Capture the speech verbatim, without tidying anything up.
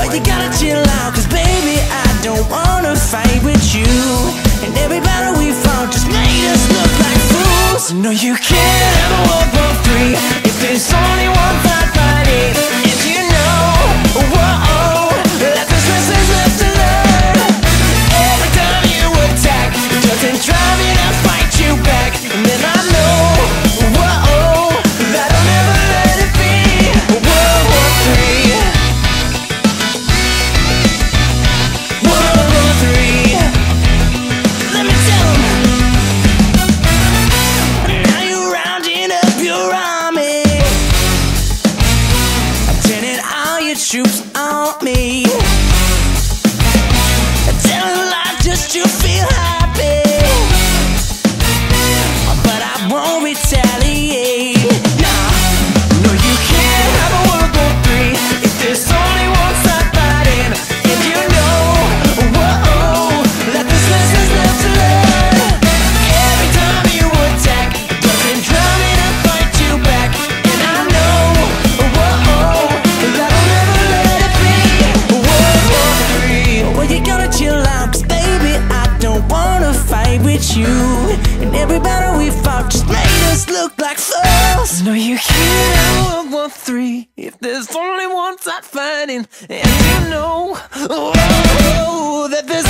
Well, you gotta chill out, cause baby, I don't wanna fight with you. And every battle we fought just made us look like fools. No, you can't have a World War Three if there's only one fight fighting. If you know, whoa, that there's lessons left to learn. Every time you attack, it doesn't drive me to fight you back. And then I know, whoa, that I'll never let it be. World War Three, World War Three. Let me tell 'em. Now you're rounding up your army, turning all your troops on me. Tell 'em life just to feel happy, but I won't retaliate. Nah, no, you can't have a World War Three if there's only one side fighting. If you know, whoa, that there's lessons left to learn. Every time you attack, it doesn't drive me to fight you back. And I know, whoa, that I'll never let it be. World War Three. Well, you gotta chill out, cause baby, I don't wanna fight with you. And every battle we fought just made us look like fools. No, you can't have World War Three if there's only one side fighting. And you know, oh, that there's